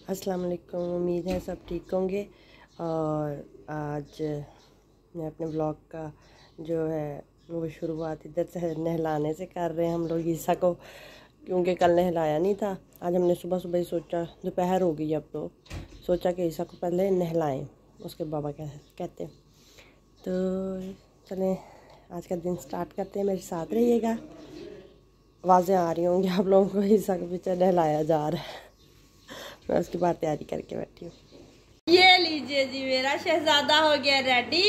अस्सलाम वालेकुम। उम्मीद है सब ठीक होंगे। और आज मैं अपने ब्लॉग का जो है वो शुरुआत इधर से नहलाने से कर रहे हैं हम लोग ईसा को, क्योंकि कल नहलाया नहीं था। आज हमने सुबह सुबह ही सोचा, दोपहर हो गई अब तो, सोचा कि ईसा को पहले नहलाएं, उसके बाबा कहते हैं। तो चलें आज का दिन स्टार्ट करते हैं। मेरे साथ रहिएगा। आवाज़ें आ रही होंगी आप लोगों को, ईसा के पीछे नहलाया जा रहा है। मैं उसकी बात तैयारी करके बैठी हूँ। ये लीजिए जी, मेरा शहजादा हो गया रेडी।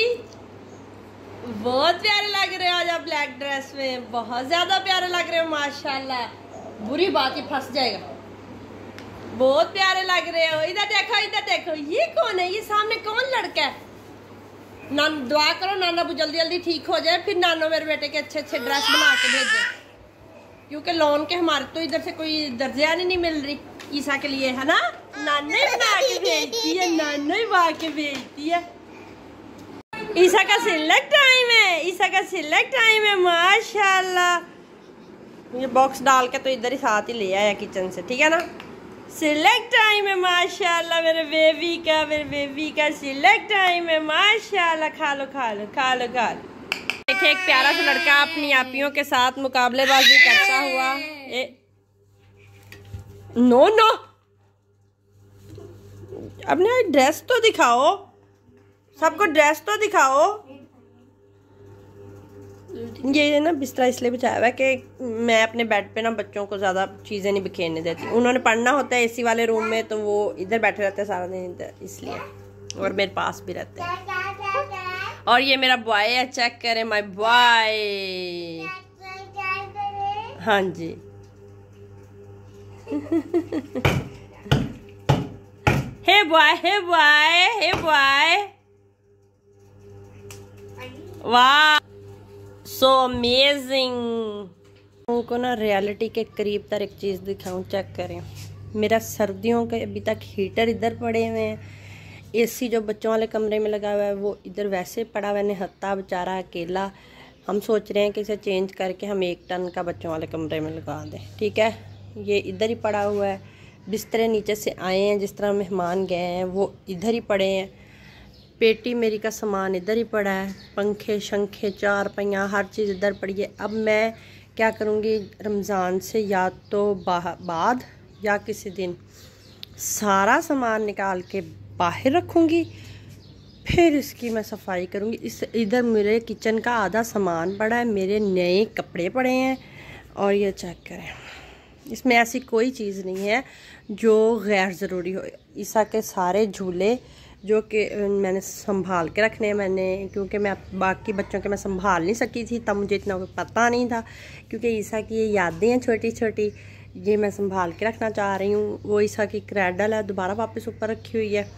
बहुत प्यारे लग रहे हो आज आप ब्लैक ड्रेस में, बहुत ज्यादा प्यारे लग रहे हो माशाल्लाह। बुरी बात ही फंस जाएगा। बहुत प्यारे लग रहे हो। इधर देखो, इधर देखो, ये कौन है? ये सामने कौन लड़का है? दुआ करो नाना वो जल्दी जल्दी ठीक हो जाए, फिर नानो मेरे बेटे के अच्छे अच्छे ड्रेस बना के भेजे, क्योंकि लोन के हमारे तो इधर से कोई दर्जियानी नहीं मिल रही ईसा के लिए, है ना? नाने बना के भेजती है, नाने बना के भेजती है। ईसा का सिलेक्ट टाइम है, ईसा का सिलेक्ट टाइम है माशाल्लाह। ये बॉक्स डाल के तो इधर ही साथ ही ले आया किचन से, ठीक है ना? सिलेक्ट टाइम है माशाल्लाह मेरे बेबी का, मेरे बेबी का सिलेक्ट टाइम है माशाल्लाह। खा लो खा लो खा लो खा लो। देखिए एक प्यारा सा लड़का अपनी आपियों के साथ मुकाबलेबाजी करता हुआ। नो नो, अपने ड्रेस तो दिखाओ, सबको ड्रेस तो दिखाओ। ये ना बिस्तरा इसलिए बिछाया हुआ है कि मैं अपने बेड पे ना बच्चों को ज़्यादा चीज़ें नहीं बिखेरने देती। उन्होंने पढ़ना होता है एसी वाले रूम में, तो वो इधर बैठे रहते हैं सारा दिन इधर, इसलिए, और मेरे पास भी रहते हैं। और ये मेरा बॉय है, चेक करें माय बॉय। हाँ जी। Hey boy, hey boy, hey boy, वाह सो अमेजिंग। उनको ना रियलिटी के करीब तर एक चीज़ दिखाऊं, चेक करें। मेरा सर्दियों के अभी तक हीटर इधर पड़े हुए हैं, एसी जो बच्चों वाले कमरे में लगा हुआ है वो इधर वैसे पड़ा हुआ है, निहत्ता बेचारा अकेला। हम सोच रहे हैं कि इसे चेंज करके हम 1 टन का बच्चों वाले कमरे में लगा दें, ठीक है? ये इधर ही पड़ा हुआ है। बिस्तरे नीचे से आए हैं, जिस तरह मेहमान गए हैं वो इधर ही पड़े हैं। पेटी मेरी का सामान इधर ही पड़ा है, पंखे शंखे चार पहियाँ हर चीज़ इधर पड़ी है। अब मैं क्या करूँगी, रमज़ान से या तो बाद या किसी दिन सारा सामान निकाल के बाहर रखूँगी, फिर इसकी मैं सफाई करूँगी। इस इधर मेरे किचन का आधा सामान पड़ा है, मेरे नए कपड़े पड़े हैं, और ये चेक करें, इसमें ऐसी कोई चीज़ नहीं है जो गैर ज़रूरी हो। ईसा के सारे झूले जो कि मैंने संभाल के रखने हैं, क्योंकि मैं बाकी बच्चों के मैं संभाल नहीं सकी थी, तब मुझे इतना पता नहीं था, क्योंकि ईसा की ये यादें हैं छोटी छोटी, ये मैं संभाल के रखना चाह रही हूँ। वो ईसा की क्रैडल है, दोबारा वापस ऊपर रखी हुई है,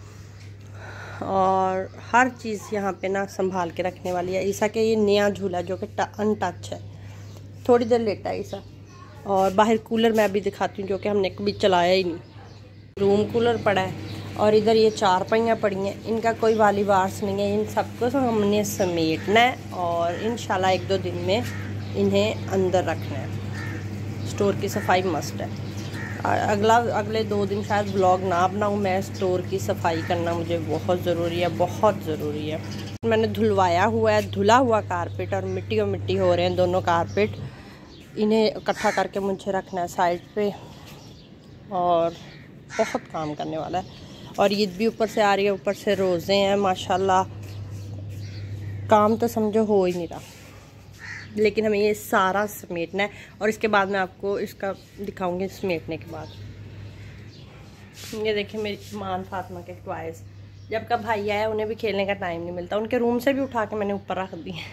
और हर चीज़ यहाँ पे ना संभाल के रखने वाली है। ईसा के ये नया झूला जो कि अनटच है, थोड़ी देर लेटा है ईसा। और बाहर कूलर मैं भी दिखाती हूँ, जो कि हमने कभी चलाया ही नहीं। रूम कूलर पड़ा है, और इधर ये 4 पहियाँ पड़ी हैं, इनका कोई वाली वार्स नहीं है। इन सबको हमने समेटना है और इंशाल्लाह 1-2 दिन में इन्हें अंदर रखना है। स्टोर की सफाई मस्ट है। अगले 2 दिन शायद व्लॉग ना बनाऊँ, मैं स्टोर की सफाई करना मुझे बहुत ज़रूरी है, बहुत ज़रूरी है। मैंने धुलवाया हुआ है, धुला हुआ कारपेट, और मिट्टी हो रहे हैं दोनों कारपेट। इन्हें इकट्ठा करके मुझे रखना है साइड पे, और बहुत काम करने वाला है। और ईद भी ऊपर से आ रही है, ऊपर से रोज़े हैं माशाल्लाह। काम तो समझो हो ही नहीं रहा, लेकिन हमें ये सारा समेटना है, और इसके बाद मैं आपको इसका दिखाऊंगी समेटने के बाद। ये देखिए मेरी मान फातिमा के टॉयज़, जब का भाई आया उन्हें भी खेलने का टाइम नहीं मिलता, उनके रूम से भी उठा के मैंने ऊपर रख दिए।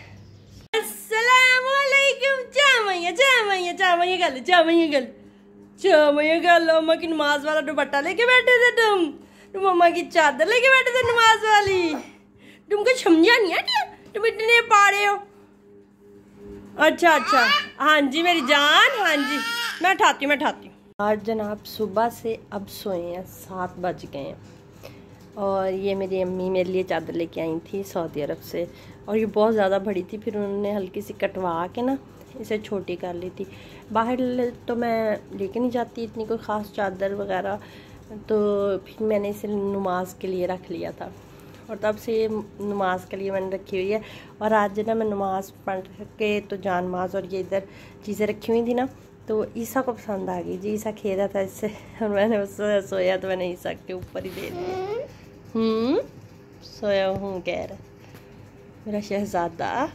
अम्मा की नमाज वाला दुपट्टा लेके बैठे थे तुम मम्मा की चादर लेके बैठे थे नमाज वाली। तुमको समझा नहीं है तुम इतने पारे हो। अच्छा अच्छा, हाँ जी मेरी जान, हाँ जी मैं उठाती हूँ। आज जनाब सुबह से अब सोए हैं, 7 बज गए हैं, और ये मेरी अम्मी मेरे लिए चादर लेके आई थी सऊदी अरब से, और ये बहुत ज़्यादा बड़ी थी, फिर उन्होंने हल्की सी कटवा के ना इसे छोटी कर ली थी। बाहर तो मैं लेके नहीं जाती इतनी कोई ख़ास चादर वगैरह, तो फिर मैंने इसे नमाज के लिए रख लिया था और तब से ये नमाज के लिए मैंने रखी हुई है। और आज ना मैं नमाज पढ़ के तो जान माज और ये इधर चीज़ें रखी हुई थी ना, तो ईसा को पसंद आ गई जी। ईसा खेल रहा था इससे और मैंने उससे सोया तो मैंने ईसा के ऊपर ही दे दिया। सोया हूँ कह रहा मेरा शहजादा,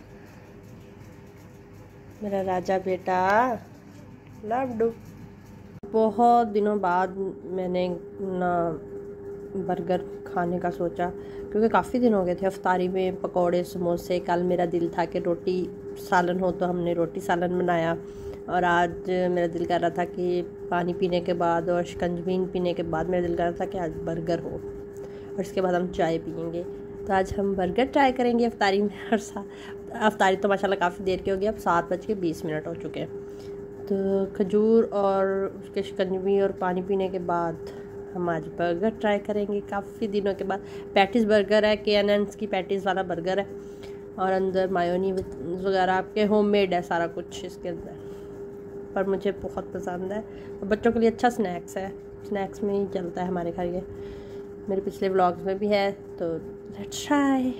मेरा राजा बेटा लवडू। बहुत दिनों बाद मैंने ना बर्गर खाने का सोचा, क्योंकि काफ़ी दिन हो गए थे अफ्तारी में पकोड़े समोसे। कल मेरा दिल था कि रोटी सालन हो तो हमने रोटी सालन बनाया, और आज मेरा दिल कर रहा था कि पानी पीने के बाद और शिकंजबीन पीने के बाद मेरा दिल कर रहा था कि आज बर्गर हो, और इसके बाद हम चाय पियेंगे। तो आज हम बर्गर ट्राई करेंगे अफ्तारी में। और अफ्तारी तो माशाल्लाह काफ़ी देर की हो गई, अब 7:20 हो चुके हैं। तो खजूर और उसके शिकंजबी और पानी पीने के बाद हम आज बर्गर ट्राई करेंगे काफ़ी दिनों के बाद। पैटीज़ बर्गर है, KNN's की पैटीज़ वाला बर्गर है, और अंदर मायोनी वगैरह आपके होममेड है सारा कुछ इसके अंदर, पर मुझे बहुत पसंद है। और बच्चों के लिए अच्छा स्नैक्स है, स्नैक्स में ही चलता है हमारे घर ये, मेरे पिछले व्लॉग्स में भी है। तो लेट्स ट्राई।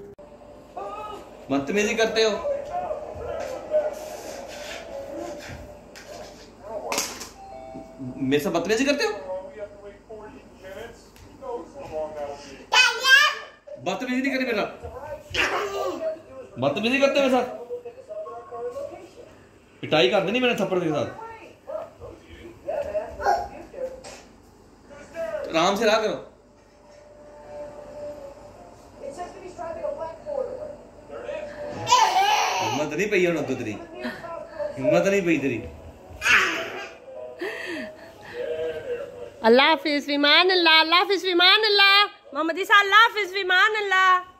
बदतमीजी करते हो, मेरे साथ बदतमीजी करते हो, बदतमीजी नहीं करी मेरे साथ, बदतमीजी करते हो मेरे साथ, पिटाई कर देनी मैंने थप्पड़ के साथ। आराम से रहा करो। हिम्मत नहीं पई होना तो तेरी, हिम्मत नहीं पई तेरी। अल्लाह हाफिज़ विमान अल्लाह, अल्लाह हाफिज़ विमान अल्लाह, मोहम्मद ईसा अल्लाह हाफिज़ विमान अल्लाह।